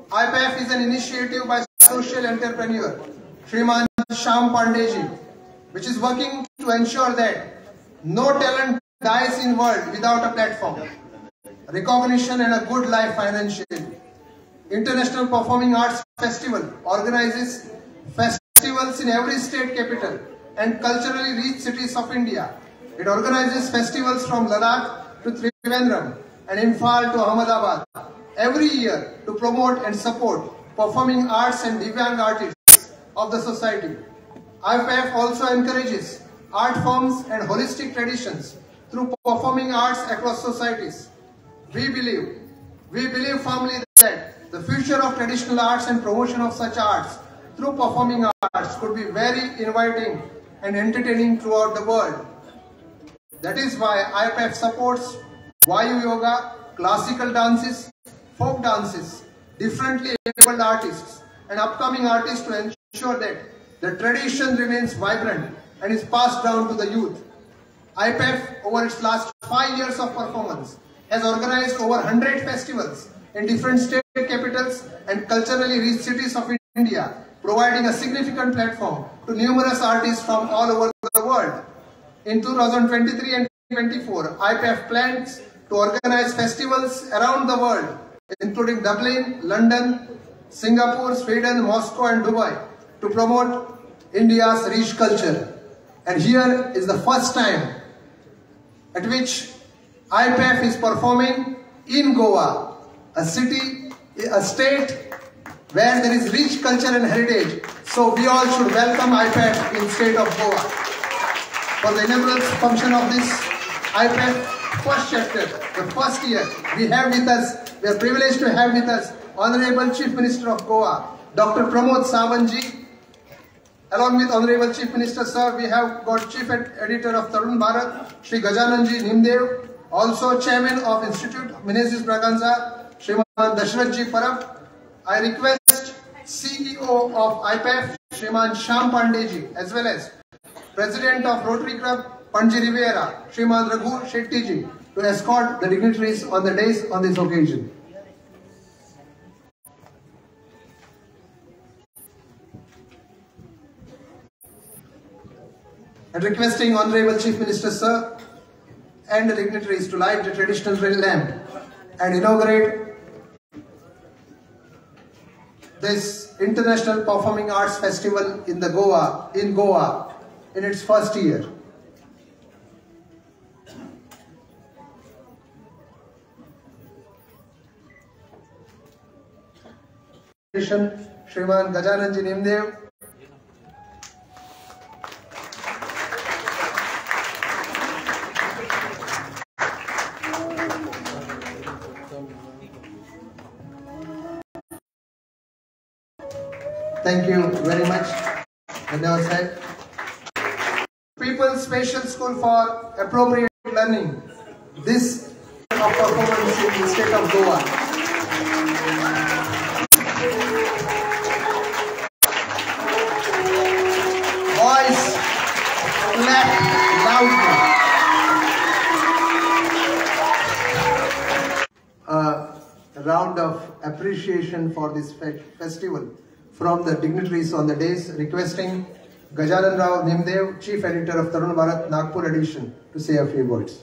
IPAF is an initiative by social entrepreneur Shriman Shyam Pandey ji, which is working to ensure that no talent dies in world without a platform, recognition and a good life financially. International Performing Arts Festival organizes festivals in every state capital and culturally rich cities of India. It organizes festivals from Ladakh to Trivandrum and Imphal to Ahmedabad every year to promote and support performing arts and Divyang artists of the society. IPAF also encourages art forms and holistic traditions through performing arts across societies. We believe firmly that the future of traditional arts and promotion of such arts through performing arts could be very inviting and entertaining throughout the world. That is why IPAF supports Vayu Yoga, classical dances, folk dances, differently abled artists and upcoming artists to ensure that the tradition remains vibrant and is passed down to the youth. IPAF, over its last 5 years of performance, has organized over 100 festivals in different state capitals and culturally rich cities of India, providing a significant platform to numerous artists from all over the world. In 2023 and 2024, IPAF plans to organize festivals around the world, including Dublin, London, Singapore, Sweden, Moscow and Dubai, to promote India's rich culture. And here is the first time at which IPAF is performing in Goa, a city, a state where there is rich culture and heritage. So we all should welcome IPAF in state of Goa. For the inaugural function of this IPAF first chapter, the first year, we are privileged to have with us Honorable Chief Minister of Goa, Dr. Pramod Sawant ji. Along with Honorable Chief Minister sir, we have got Chief Editor of Tarun Bharat, Shri Gajanan ji Nimdev, also Chairman of Institute Menezes Braganza, Shriman Dashrath ji Parab. I request CEO of IPAF, Shriman Shyam Pandey ji, as well as President of Rotary Club, Panji Rivera, Shriman Raghu Shetty ji, to escort the dignitaries on the dais on this occasion. And requesting Honorable Chief Minister sir and the dignitaries to light the traditional lamp and inaugurate this International Performing Arts Festival in Goa in its first year. Shriman Gajanan ji Nimdev. Thank you very much. Said. People's Special School for Appropriate Learning. This performance in the state of Goa. Boys, clap loudly. A round of appreciation for this festival from the dignitaries on the dais, requesting Gajanan Rao Nimdev, Chief Editor of Tarun Bharat, Nagpur edition, to say a few words.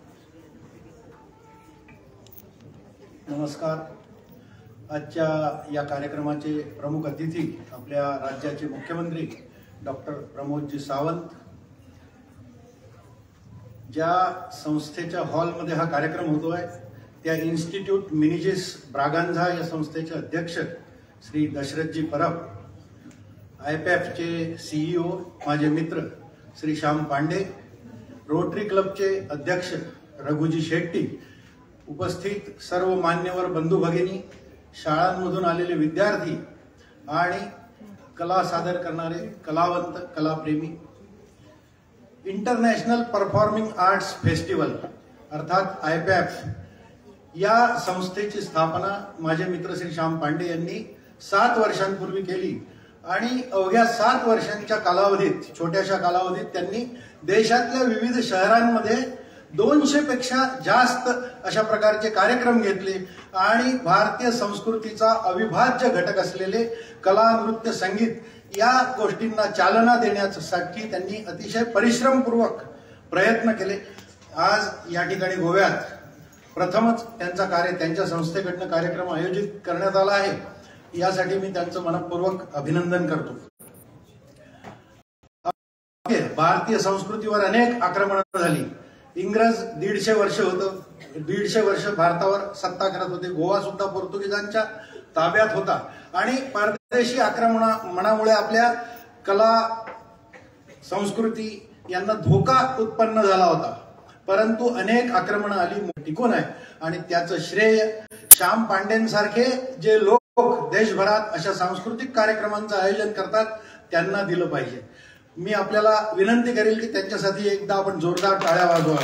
नमस्कार. आजच्या या कार्यक्रमाचे प्रमुख अतिथी आपल्या राज्याचे मुख्यमंत्री doctor Pramod ji Sawant, ज्या संस्थेच्या हॉलमध्ये हा कार्यक्रम होतोय त्या इन्स्टिट्यूट मेनेजेस ब्रागांझा या संस्थेचे अध्यक्ष श्री दशरथजी परब, IPAFचे CEO माझे मित्र श्री श्याम पांडे, रोटरी क्लबचे अध्यक्ष रघुजी शेट्टी, उपस्थित सर्व मान्यवर बंधू भगिनी, शाळांमधून आलेले विद्यार्थी आणि कला सादर करणारे कलावंत, कलाप्रेमी. इंटरनॅशनल परफॉर्मिंग आर्ट्स फेस्टिवल अर्थात IPAF या संस्थेची स्थापना माझे मित्र श्री श्याम पांडे यांनी 7 वर्षांपूर्वी केली आणि अवघ्या 7 वर्षांच्या कालावधीत, छोट्याशा कालावधीत त्यांनी देशातल्या विविध शहरांमध्ये 200 पेक्षा जास्त अशा प्रकारचे कार्यक्रम घेतले आणि भारतीय संस्कृतीचा अविभाज्य घटक असलेले कला, नृत्य, संगीत या गोष्टींना चालना देण्यासाठी त्यांनी अतिशय परिश्रमपूर्वक प्रयत्न केले. आज या ठिकाणी गोव्यात प्रथमच त्यांच्या संस्थेकडनं कार्यक्रम आयोजित करण्यात आला आहे. यासाठी मी त्यांचं मनपूर्वक अभिनंदन करतो. भारतीय संस्कृतीवर अनेक आक्रमणं झाली. इंग्रज 150 वर्ष होतं, 150 वर्ष भारतावर सत्ता करत होते. गोवा सुद्धा पोर्तुगीजांच्या ताब्यात होता आणि परदेशी आक्रमणामुळे आपल्या कला, संस्कृती यांना धोका उत्पन्न झाला होता. परंतु अनेक आक्रमणं आली, टिकून आहे आणि त्याचं श्रेय श्याम पांडेंसारखे जे लोक देशभरात अशा सांस्कृतिक कार्यक्रमांचं आयोजन करतात त्यांना दिलं पाहिजे. मी आपल्याला विनंती करेल की त्यांच्यासाठी एकदा आपण जोरदार टाळ्या वाजवा.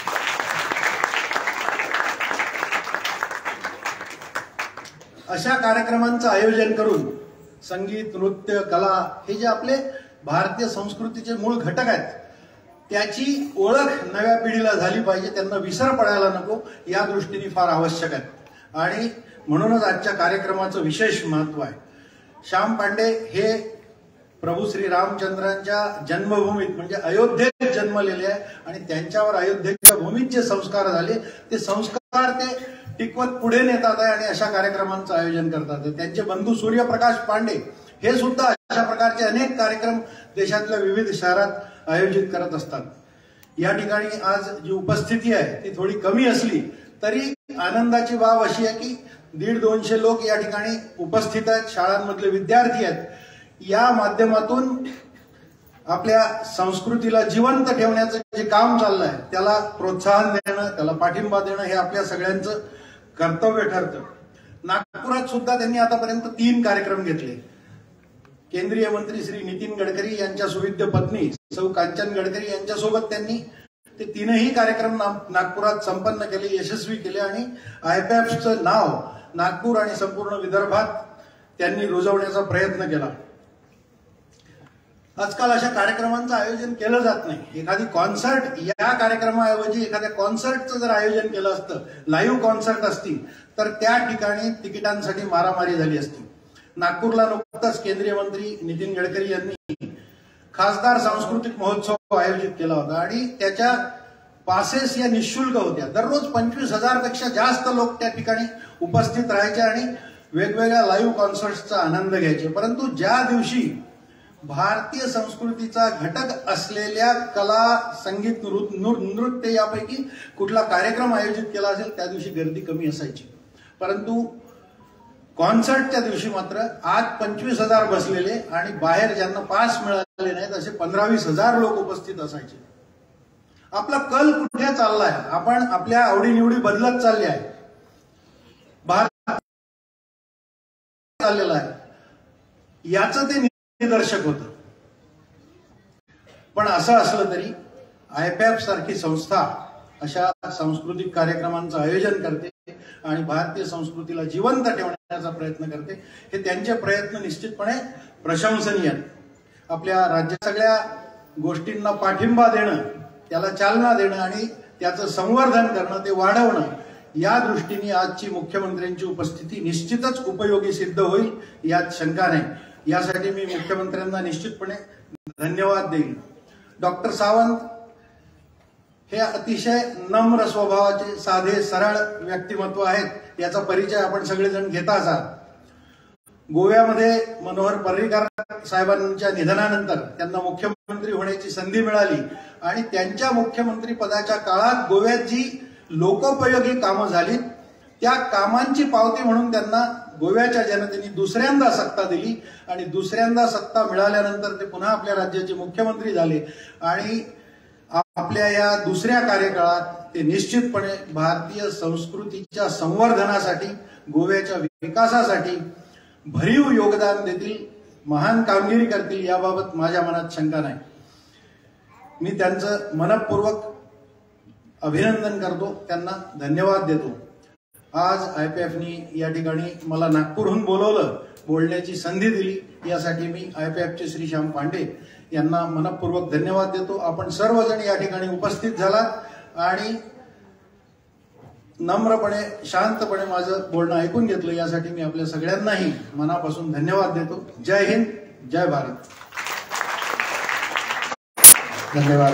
अशा कार्यक्रमांचं आयोजन करून संगीत, नृत्य, कला हे जे आपले भारतीय संस्कृतीचे मूळ घटक आहेत त्याची ओळख नव्या पिढीला झाली पाहिजे, त्यांना विसर पडायला नको, या दृष्टीने फार आवश्यक आहे. आणि म्हणूनच आजच्या कार्यक्रमाचं विशेष महत्व आहे. श्याम पांडे हे प्रभू श्री रामचंद्रांच्या जन्मभूमीत म्हणजे अयोध्येत जन्मलेले आहे आणि त्यांच्यावर अयोध्येच्या भूमीत जे संस्कार झाले ते संस्कार ते टिकवत पुढे नेतात आहे आणि अशा कार्यक्रमांचं आयोजन करतात. त्यांचे बंधू सूर्यप्रकाश पांडे हे सुद्धा अशा प्रकारचे अनेक कार्यक्रम देशातल्या विविध शहरात आयोजित करत असतात. या ठिकाणी आज जी उपस्थिती आहे ती थोडी कमी असली तरी आनंदाची बाब अशी आहे की 150-200 लोक या ठिकाणी उपस्थित आहेत, शाळांमधले विद्यार्थी आहेत. या माध्यमातून आपल्या संस्कृतीला जिवंत ठेवण्याचं जे काम चाललंय त्याला प्रोत्साहन देणं, त्याला पाठिंबा देणं हे आपल्या सगळ्यांचं कर्तव्य ठरतं. नागपुरात सुद्धा त्यांनी आतापर्यंत 3 कार्यक्रम घेतले. केंद्रीय मंत्री श्री नितीन गडकरी यांच्या सुविद्य पत्नी सौ कांचन गडकरी यांच्यासोबत त्यांनी ते 3ही कार्यक्रम नागपुरात संपन्न केले, यशस्वी केले आणि IPAFचं नाव नागपूर आणि संपूर्ण विदर्भात त्यांनी रुजवण्याचा प्रयत्न केला. आजकाल अशा कार्यक्रमांचं आयोजन केलं जात नाही. एखादी कॉन्सर्ट या कार्यक्रमाऐवजी एखाद्या कॉन्सर्टचं जर आयोजन केलं असतं, लाईव्ह कॉन्सर्ट असती तर त्या ठिकाणी तिकिटांसाठी मारामारी झाली असती. नागपूरला नुकताच केंद्रीय मंत्री नितीन गडकरी यांनी खासदार सांस्कृतिक महोत्सव आयोजित केला होता आणि त्याच्या पासेस या निःशुल्क होत्या. दररोज 25,000 पेक्षा जास्त लोक त्या ठिकाणी उपस्थित राहायचे आणि वेगवेगळ्या लाईव्ह कॉन्सर्ट्सचा आनंद घ्यायचे. परंतु ज्या दिवशी भारतीय संस्कृतीचा घटक असलेल्या कला, संगीत, नृत्य यापैकी कुठला कार्यक्रम आयोजित केला असेल त्या दिवशी गर्दी कमी असायची. परंतु कॉन्सर्टच्या दिवशी मात्र आज 25,000 बसलेले आणि बाहेर ज्यांना पास मिळाले नाहीत असे 15-20,000 लोक उपस्थित असायचे. आपला कल कुठे चाललाय, आपण आपल्या आवडीनिवडी बदलत चालले आहे, भारत चाललेला आहे याचं ते निदर्शक होतं. पण असं असलं तरी IPAF सारखी संस्था अशा सांस्कृतिक कार्यक्रमांचं आयोजन करते आणि भारतीय संस्कृतीला जिवंत ठेवण्याचा प्रयत्न करते. हे त्यांचे प्रयत्न निश्चितपणे प्रशंसनीय आहेत. आपल्या राज्यात सगळ्या गोष्टींना पाठिंबा देणं, त्याला चालना देणं आणि त्याचं संवर्धन करणं, ते वाढवणं या दृष्टीने आजची मुख्यमंत्र्यांची उपस्थिती निश्चितच उपयोगी सिद्ध होईल यात शंका नाही. यासाठी मी मुख्यमंत्र्यांना निश्चितपणे धन्यवाद देईन. डॉक्टर सावंत हे अतिशय नम्र स्वभावाचे, साधे सरळ व्यक्तिमत्व आहेत. याचा परिचय आपण सगळेजण घेत आहात. गोव्यामध्ये मनोहर पर्रीकर साहेबांच्या निधनानंतर त्यांना मुख्यमंत्री होण्याची संधी मिळाली आणि त्यांच्या मुख्यमंत्री पदाच्या काळात गोव्यात जी लोकोपयोगी कामं झाली त्या कामांची पावती म्हणून त्यांना गोव्याच्या जनतेने दुसऱ्यांदा सत्ता दिली आणि दुसऱ्यांदा सत्ता मिळाल्यानंतर ते पुन्हा आपल्या राज्याचे मुख्यमंत्री झाले आणि आपल्या या दुसऱ्या कार्यकाळात ते निश्चितपणे भारतीय संस्कृतीच्या संवर्धनासाठी, गोव्याच्या विकासासाठी भरीव योगदान देतील, महान कामगिरी करतील याबाबत माझ्या मनात शंका नाही. मी त्यांचं मनपूर्वक अभिनंदन करतो, त्यांना धन्यवाद देतो. आज IPAFनी या ठिकाणी मला नागपूरहून बोलवलं, बोलण्याची संधी दिली, यासाठी मी IPAFचे श्री श्याम पांडे यांना मनपूर्वक धन्यवाद देतो. आपण सर्वजण या ठिकाणी उपस्थित झालात आणि नम्रपणे शांतपणे माझं बोलणं ऐकून घेतलं यासाठी मी आपल्या सगळ्यांनाही मनापासून धन्यवाद देतो. जय हिंद, जय भारत. धन्यवाद.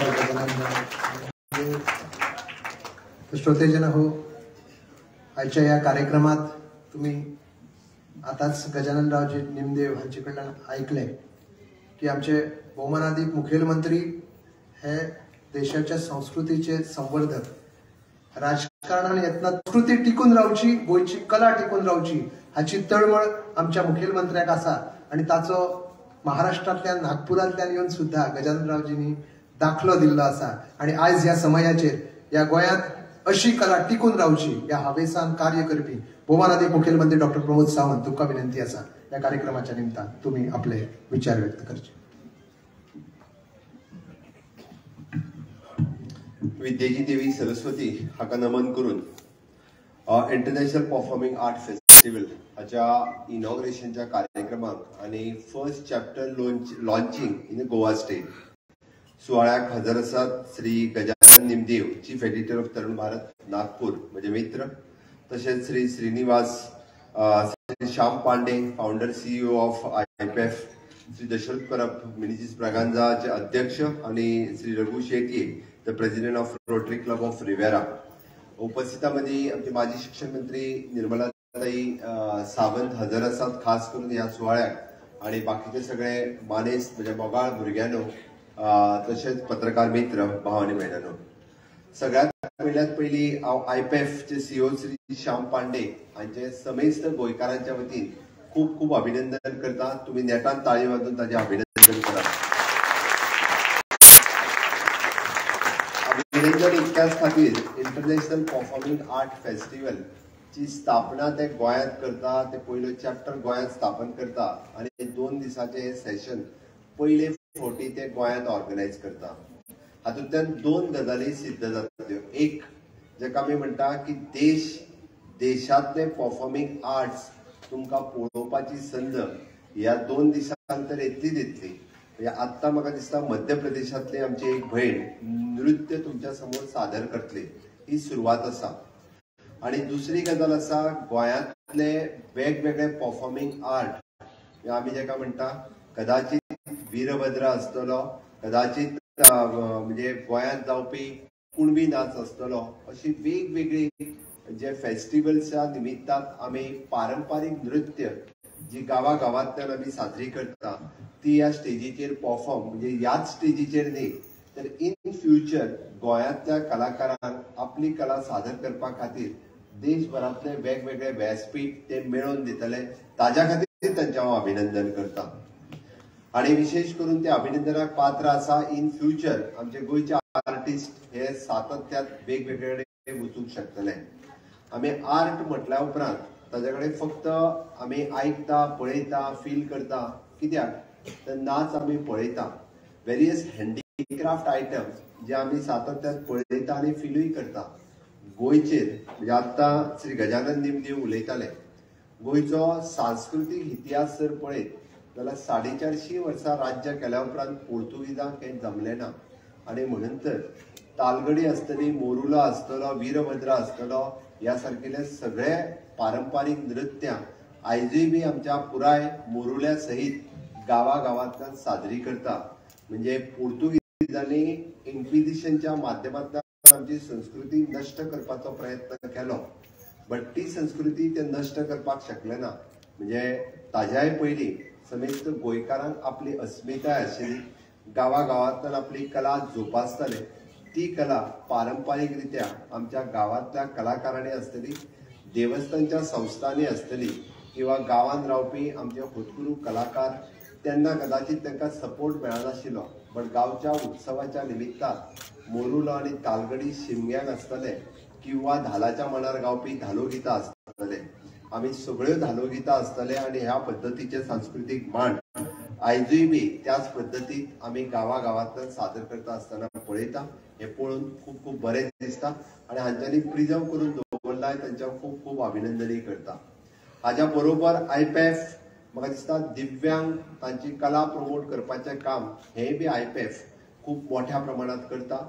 श्रोतेजन हो, आजच्या या कार्यक्रमात तुम्ही आताच गजाननरावजी निमदेव हांचेकडल्यान ऐकले की आमचे भौमानाधिक मुखेलमंत्री हे देशाच्या संस्कृतीचे संवर्धक. राजकारणान येतना संस्कृती टिकून रावची, गोयची कला टिकून रावची हाची तळमळ आमच्या मुखेलमंत्र्याक आसा आणि ताचो महाराष्ट्रांतल्यान नागपुरांतल्यान येवन सुद्धा गजाननरावजींनी दाखलो दिल्लो आसा. आणि आज ह्या समयाचेर या गोंयांत अशी कला टिकून रावची ह्या हावेसान कार्य करपी भौमानाधिक मुखेलमंत्री डॉक्टर प्रमोद सावंत तुमकां विनंती आसा या कार्यक्रमाच्या निमतान तुम्ही आपले विचार व्यक्त करचे. विद्येची देवी सरस्वती हाका नमन करून इंटरनॅशनल परफॉर्मिंग आर्ट फेस्टिवल हाच्या इनॉग्रेशनच्या कार्यक्रमाक आणि first chapter launching in Goa state सुवाळ्याक हजर आसात Shri Gajanan Nimdev, chief editor of Tarun Bharat Nagpur म्हजे मित्र, तसेच Shri Shrinivas, Shri Shyam Pande, founder CEO of IPF, Shri Dashrath Parab मिनिजीस ब्रागांजाचे अध्यक्ष आणि Shri Raghu Shetty, the president of rotary club of Riviera. उपस्थितांमध्ये आमचे माजी शिक्षण मंत्री निर्मलाताई सावंत हजर आसात खास करून ह्या सुवाळ्याक, आणि बाकीचे सगळे मानेस्त म्हणजे मोगाळ भुरग्यांनो, तसेच पत्रकार मित्र भाव आणि भयणांनो. सगळ्यात पयली हांव IPF चे CEO श्री श्याम पांडे हांचे समेस्त गोंयकारांच्या वतीन खूप खूप अभिनंदन करता. तुम्ही नेटान ताळी वाजून ताचे अभिनंदन करा. अभिनंदन इतक्याच खातीर इंटरनॅशनल परफॉर्मिंग आर्ट फेस्टिवल ची स्थापना ते गोंयांत करता, ते पयलो चॅप्टर गोंयांत स्थापन करता आणि 2 दिसांचे हे सेशन पयले फावटी ते गोंयांत ऑर्गनायज करता. हातूंतल्यान 2 गजाली सिद्ध जातल्यो. एक, जेका आमी म्हणटा की देशांतले परफॉर्मिंग आर्ट्स तुमकां पळोवपाची संद ह्या 2 दिसांक तर येतलीच येतली. म्हणजे आत्तां म्हाका दिसता मध्य प्रदेशांतली आमची एक भयण नृत्य तुमच्या समोर सादर करतली, ही सुरवात आसा. आणि दुसरी गजाल आसा गोंयांतले वेगवेगळे परफॉर्मिंग आर्ट, आमी जेका म्हणटा कदाचित वीरभद्र आसतलो, कदाचित म्हणजे गोंयांत जावपी कुणबी नाच आसतलो, अशी वेगवेगळी जे फेस्टिवल्सच्या निमित्तान आमी पारंपारीक नृत्य जी गांवांतल्यान आमी साजरी करता ती ह्या स्टेजीचेर परफॉर्म, म्हणजे ह्याच स्टेजीचेर न्ही तर इन फ्युचर गोंयांतल्या कलाकारांक आपली कला सादर करपा खातीर देशभरांतले वेगवेगळे व्यासपीठ ते मेळोवन दितले. ताज्या खातीर तांचें हांव अभिनंदन करता. आणि विशेष करून ते अभिनंदनाक पात्र आसा इन फ्युचर आमचे गोंयचे आर्टिस्ट हे सातत्यात वेगवेगळे वचूंक शकतले. आमी आर्ट म्हटल्या उपरांत ताजे कडेन फक्त आमी आयकता, पळयता, फील करता. कित्याक तर नाच आमी पळयता, वेरियस हँडीक्राफ्ट आयटम्स जे आमी सातत्यात पळयता आनी फीलूय करता. गोंयचेर म्हणजे आतां श्री गजानन निमदेव उलयताले, गोंयचो सांस्कृतीक इतिहास जर पळयत जाल्यार 450 वर्सां राज्य केल्या उपरांत पोर्तुगीजांक हें जमलें ना. आनी म्हणून तर तालगडी आसतली, मोरुला आसतलो, वीरभद्र आसतलो, ह्या सारकिले सगळे पारंपारीक नृत्यां आयजूय बी आमच्या पुराय मोरुल्या सहीत गांवांतल्यान साजरी करता. म्हणजे पोर्तुगीजांनी इन्क्विजिशनच्या माध्यमांतल्यान आमची संस्कृती नश्ट करपाचो प्रयत्न केलो, बट ती संस्कृती ते नश्ट करपाक शकले ना. म्हणजे ताज्याय पयलीं समेस्त गोंयकारांक आपली अस्मिताय आशिल्ली, गांवांतल्यान आपली कला जोपासताले. ती कला पारंपारीक रित्या आमच्या गांवांतल्या कलाकारांनी आसतली, देवस्थानच्या संस्थांनी आसतली, किंवा गांवांत रावपी आमचे होतकरू कलाकार, तेन्ना कदाचित तांकां सपोर्ट मेळनाशिल्लो. बट गांवच्या उत्सवाच्या निमित्तान मोरुलो आनी तालगडी शिमग्यांक आसतले, किंवा धालाच्या मनार गावपी धालो गितां आसतले. आमी सगळ्यो धालो गितां आसतले आनी ह्या पद्दतीचे सांस्कृतीक मांड आयजूय बी त्याच पद्दतीत आमी गांवांतल्यान सादर करता आसतना पळयता. हे पळोवन खूब खूब बरें दिसता आनी हांच्यांनी प्रिजर्व करून दवरलाय, तांच्या खूब खूब अभिनंदनय करता. हाच्या बरोबर IPF म्हाका दिसता दिव्यांग तांची कला प्रमोट करपाचें काम हेंय बी IPF खूब मोठ्या प्रमाणात करता.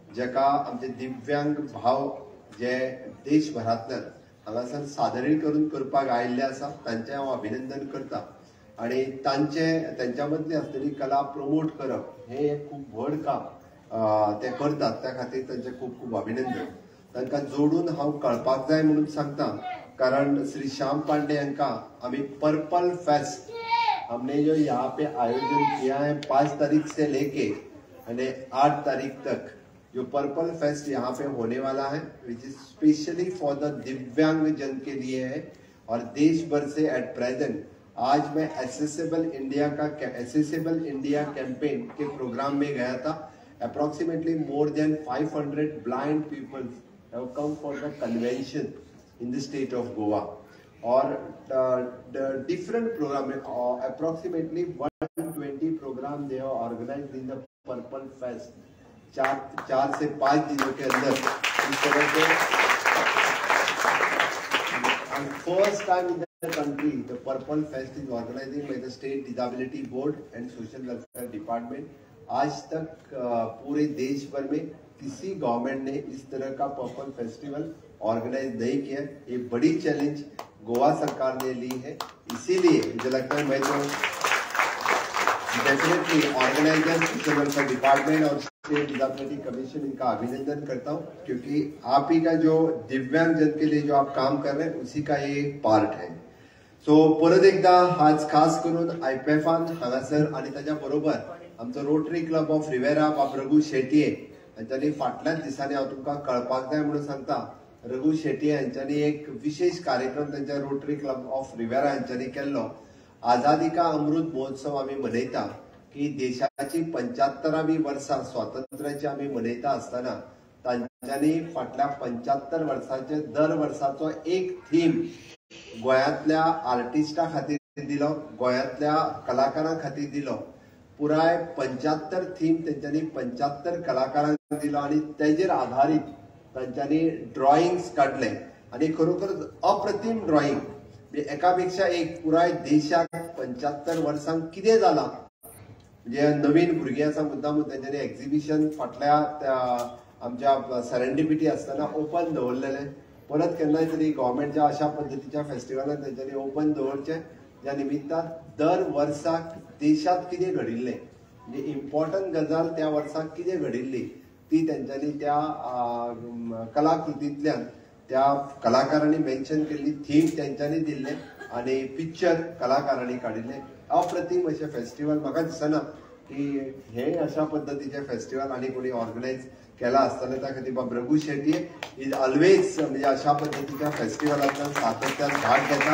जेका आमचे दिव्यांग भाव जे देशभरांतल्यान हांगासर सादरीकरण करपाक आयिल्ले आसा तांचें हांव अभिनंदन करता आणि त्यांच्या मदली आसलेली कला प्रमोट करप हे एक खूब व्हड काम ते करतात त्या खातीर तांचे खूब खूब अभिनंदन तांकां जोडून हांव कळपाक जाय म्हणून सांगता कारण श्री श्याम पांडे हांकां आमी पर्पल फेस्ट हमने जो यहाँ पे आयोजन किया है 5 तारीख से लेके 8 तारीख तक जो पर्पल फेस्ट यहाँ पे होने वाला है which is specially for the दिव्यांग जन के लिए है और देश भर से एट प्रेजेंट आज मैं एसेसेबल इंडिया कैंपेन के प्रोग्राम में गया था। Approximately more than 500 blind people have come for the convention in the state of Goa और different programme approximately 120 programme they have organised in the purple fest 4 से 5 दिनों के अंदर इस तरह के first time in the country the purple fest is organising by the state disability board and social welfare department. आज तक पूरे देश भर में किसी गवर्नमेंट ने इस तरह का पर्पल फेस्टिवल ऑर्गेनाइज नहीं किया। ये बड़ी चैलेंज गोवा सरकार ने ली है, इसीलिए मुझे लगता है मैं तो definitely organiser social welfare department और स्टेट डिसेबिलिटी कमीशन इनका अभिनंदन करता हूँ क्योंकि आप ही का जो दिव्यांग जन के लिए जो आप काम कर रहे हैं उसी का ये पार्ट है। सो परत एकदा आज खास करून आयपीएफान हांगासर आनी ताच्या बरोबर आमचो रोटरी क्लब ऑफ रिवेरा बाब रघु शेटये हांच्यांनी फाटल्याच दिसांनी हांव तुमकां कळपाक जाय म्हणून सांगता रघु शेटये हांच्यांनी एक विशेष कार्यक्रम त्यांच्या रोटरी क्लब ऑफ रिवेरा हांच्यांनी केल्लो। आजादी का अमृत महोत्सव आम्ही मनयता की देशाची 75वी वर्सां स्वातंत्र्याची आम्ही मनयता आसतना तांच्यांनी फाटल्या 75 वर्सांचे दर वर्साचो एक थीम गोंयांतल्या आर्टिस्टा खातीर दिलो, गोंयांतल्या कलाकारां खातीर दिलो। पुराय 75 थीम तेंच्यांनी 75 कलाकारांक दिलो आणि तेजेर आधारित तांच्यांनी ड्रॉइंग्स काडले आणि खरोखर अप्रतिम ड्रॉइंग एकापेक्षा एक पुराय देशाक 75 वर्सांक कितें जाला म्हणजे नवीन भुरगीं आसा मुद्दामूच तेंच्यांनी एक्झिबिशन फाटल्या आमच्या सेरेंडिपिटी आसतना ओपन दवरलेले। परत केन्नाय तरी गव्हर्मेंटच्या अशा पद्दतीच्या फेस्टिवलान तेंच्यांनी ओपन दवरचे ज्या निमित्तान दर वर्साक देशात कितें घडिल्लें म्हणजे इम्पॉर्टंट गजाल त्या वर्साक कितें घडिल्ली ती तेंच्यांनी त्या कलाकृतींतल्यान त्या कलाकारांनी मेन्शन केल्ली थीम तेंच्यांनी दिल्ले आणि पिक्चर कलाकारांनी काडिल्ले। अप्रतिम अशें फेस्टिवल म्हाका दिसना की हे अशा पद्दतीचे फेस्टिवल आनी कोणी ऑर्गनायज केला आसतलें त्या खातीर बाब रघु शेटये इज ऑलवेज म्हणजे अशा पद्दतीच्या फेस्टिवलांतल्यान सातत्यान भाग घेता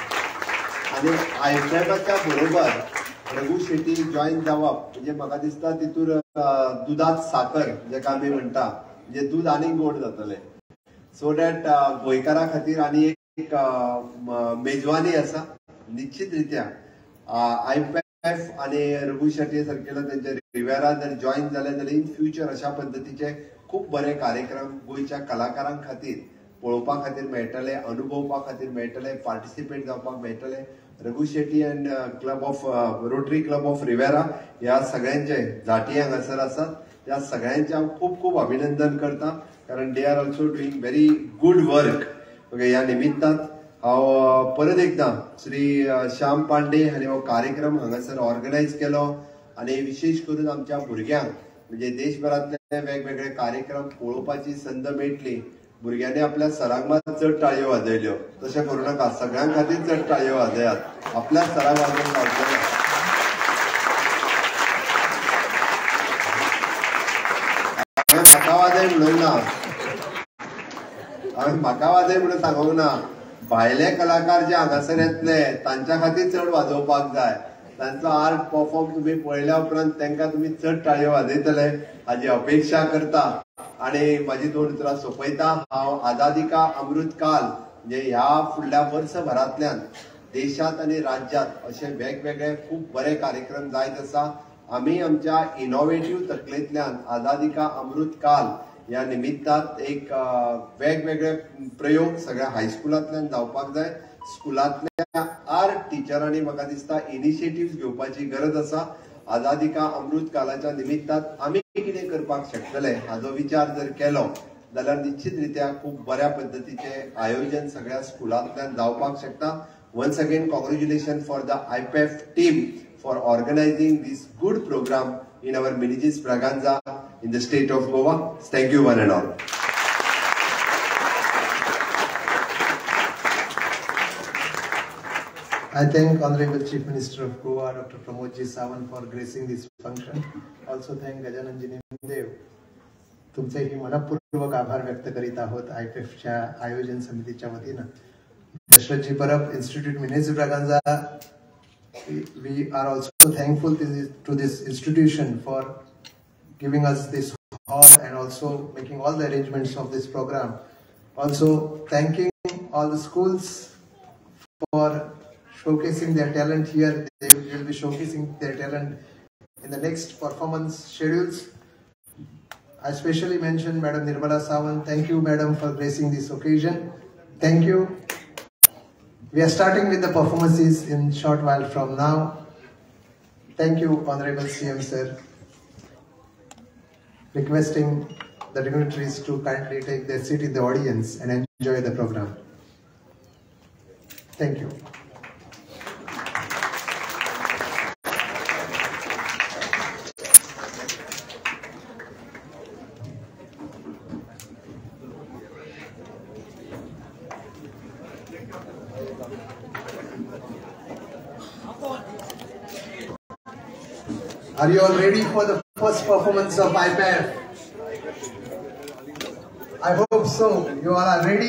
आणि आयपीएफाच्या बरोबर रघु शेट्टी जॉईन जावप म्हणजे म्हाका दिसता तितूर दुधात साखर जेका आमी म्हणटा म्हणजे दूध आनी गोड जातलें सो दॅट गोंयकारां खातीर आनी एक मेजवानी आसा। निश्चित रित्या आयपीएफ आनी रघु शेट्टी सारकेलो तेंचे रिवेरा जर जॉईन जाले जाल्यार इन फ्युचर अशा पद्दतीचे खूब बरे कार्यक्रम गोंयच्या कलाकारांक खातीर पळोवपा खातीर मेळटले, अनुभवपा खातीर मेळटले, पार्टिसिपेट जावपाक मेळटले। Raghu Shetty and club of rotary club of Riviera ह्या सगळ्यांचे जाटी हांगासर आसात त्या सगळ्यांचे हांव खूब खूब अभिनंदन करता कारण they are also doing very good work. Okay ह्या निमित्तान हांव परत एकदा श्री श्याम पांडे हांणी हो कार्यक्रम हांगासर ऑर्गनायज केलो आनी विशेष करून आमच्या भुरग्यांक म्हणजे देशभरांतले वेगवेगळे कार्यक्रम पळोवपाची संद मेळटली। भुरग्यांनी आपल्या सराक मात चड ताळयो वाजयल्यो तशें करूं नाका, सगळ्यां खातीर चड ताळयो वाजयात, आपल्या सराक वाजोवन लावचे। म्हाका वाजय म्हणूंक ना, हांवें म्हाका वाजय म्हणून सांगूंक ना, भायले कलाकार जे हांगासर येतले तांच्या खातीर चड वाजोवपाक जाय, तांचो आर्ट परफॉर्म तुम्ही पळयल्या उपरांत तांकां तुमी चड ताळयो वाजयतले हाची अपेक्षा करता आणि माझी 2 उतरां सोंपयता। हांव आजादी का अमृत काल म्हणजे ह्या फुडल्या वर्सभरांतल्यान देशात आणि राज्यात असे वेगवेगळे खूब बरे कार्यक्रम जायत आसा। आमी आमच्या इनोव्हेटिव्ह तकलेंतल्यान आजादी का अमृत काल ह्या निमित्तान एक वेगवेगळे प्रयोग सगळ्या हायस्कुलांतल्यान जावपाक जाय। स्कुलांतल्या आर्ट टिचरांनी म्हाका दिसता इनिशिएटिव्ह घेवपाची गरज आसा। आजादी का अमृत कालाच्या निमित्तान आमी कितें करपाक शकतले हाजो विचार जर केलो जाल्यार निश्चितरित्या खूब बऱ्या पद्धतीचे आयोजन सगळ्या स्कुलांतल्यान जावपाक शकता. Once again, congratulations for the IPEF team for organizing this good program in our Minijis Braganza in the state of Goa. Thank you one and all. I thank Honorable Chief Minister of Goa, Dr. Pramod Ji Sawant, for gracing this function. Also thank Gajanan Ji Nimdev. तुमचे ही मनपूर्वक आभार व्यक्त करीत आहोत IPEFच्या आयोजन समितीच्या वतीनं. Dashrath Ji Parab, Institute Minijis Braganza, we are also thankful to this institution for giving us this hall and also making all the arrangements of this program. Also thanking all the schools for showcasing their talent here. They will be showcasing their talent in the next performance schedules. I especially mention Madam Nirmala Sawant. Thank you, Madam, for gracing this occasion. Thank you. We are starting with the performances in short while from now. Thank you, Honorable CM Sir. Requesting the dignitaries to kindly take their seat in the audience and enjoy the program. Thank you. Are you all ready for the first performance of IPEF? I hope so. You all are ready?